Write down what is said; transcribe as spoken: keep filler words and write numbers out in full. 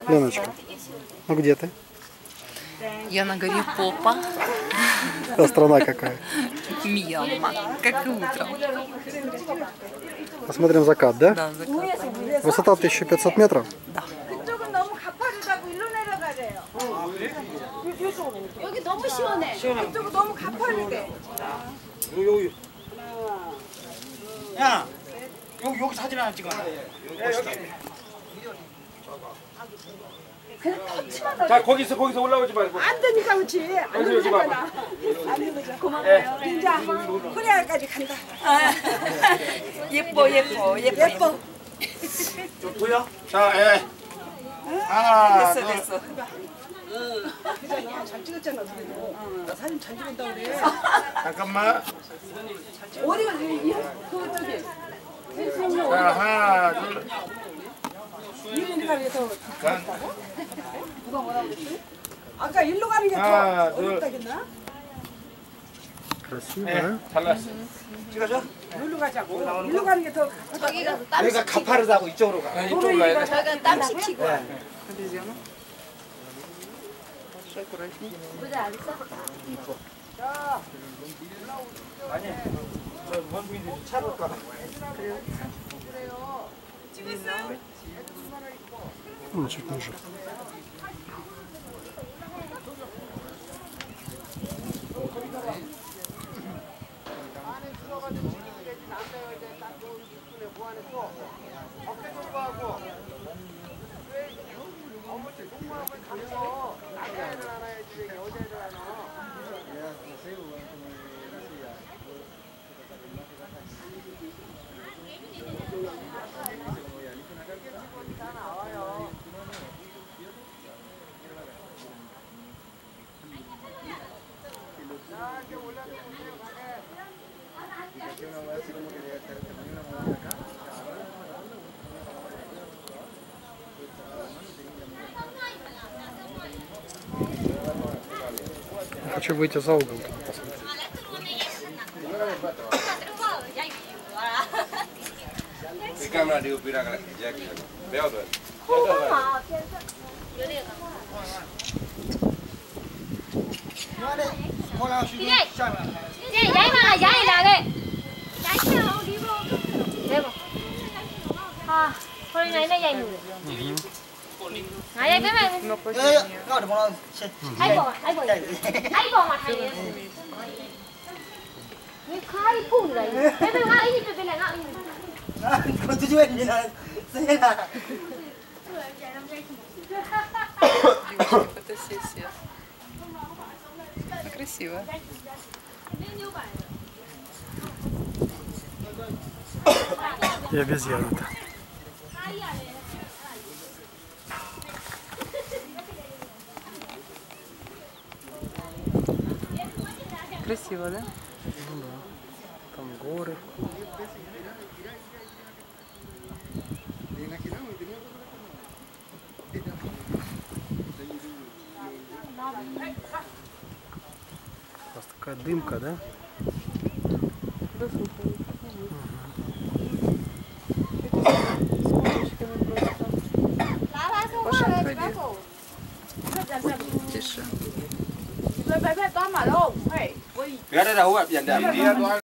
Леночка, ну где ты? Я на горе Попа. А страна какая? Мьянма. Как и утром. Посмотрим закат, да? Да, закат. Высота тысяча пятьсот метров? Да. 여기 너무 시원해. 이쪽은 너무 가파르대. 여기 야 여기 여기 사진 하나 찍어. 그냥 터치만 하고. 자 거기서 거기서 올라오지 말고. 안 되니까 그렇지. 안 여기 여기 봐봐. 되니까. 고마워요. 진짜 코리아까지 간다. 예뻐, 예뻐, 예뻐. 예뻐. 좀 보여? 자 예. 하나 됐어, 둘. 됐어. 그잖아. 잘 찍었잖아. 나 사진 잘 찍었다 그래. 잠깐만. 어디가 그 저기. 자 하나 둘. 이민이가 위해서 자, 누가 뭐라고 그랬지? 아까 일로 가는 게 하나, 더 둘. 어렵다겠나? Красиво, 예, да? 잘났어. 찍어줘. 일로 가자고. 일로 가는 게 더. 저기 가서 땀 여기가 가파르다고 이쪽으로 가. 이쪽으로 가야 돼. 저기 땀 식히고. 아니, 저 원숭이들이 차로 가. Ну, чуть ниже. Я хочу выйти за угол тут посмотреть. Cái camera đi upira cái này, béo rồi. Giấy mà giấy là đây. Giấy đâu đi vô. Đây mà. À, thôi này nó dày mùi. Này đây cái này. Ai bỏ, ai bỏ. Ai bỏ mà thầy. Như khai phun này. Thế bây giờ ai đi từ này ngạo. 그것도 좀 했냐? 세나. Фотосессия. Красиво. И обезьяна-то. Красиво, да? Ну да. Там горы. У нас такая дымка, да? Паша, отходи. Тише. Bé bé bé con mà đâu? Hey, Bé đây đâu ạ? Biển đẹp đi.